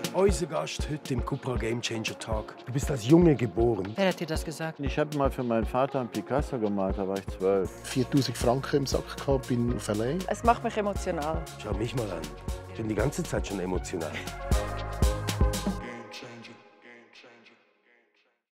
Unser Gast heute im Cupra Game Changer Talk. Du bist als Junge geboren. Wer hat dir das gesagt? Ich habe mal für meinen Vater einen Picasso gemalt, da war ich 12. 4'000 Franken im Sack gehabt, bin auf L.A. Es macht mich emotional. Schau mich mal an. Ich bin die ganze Zeit schon emotional.